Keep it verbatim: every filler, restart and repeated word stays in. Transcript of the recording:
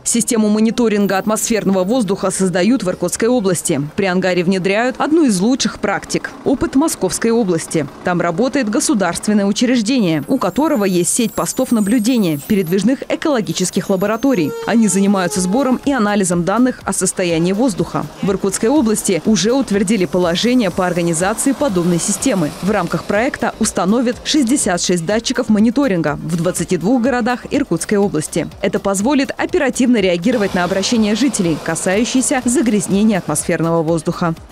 Систему мониторинга атмосферного воздуха создают в Иркутской области. При ангаре внедряют одну из лучших практик – опыт Московской области. Там работает государственное учреждение, у которого есть сеть постов наблюдения, передвижных экологических лабораторий. Они занимаются сбором и анализом данных о состоянии воздуха. В Иркутской области уже утвердили положение по организации подобной системы. В рамках проекта установят шестьдесят шесть датчиков мониторинга в двадцати двух городах Иркутской области. Это позволит оперативно реагировать на обращения жителей, касающиеся загрязнения атмосферного воздуха.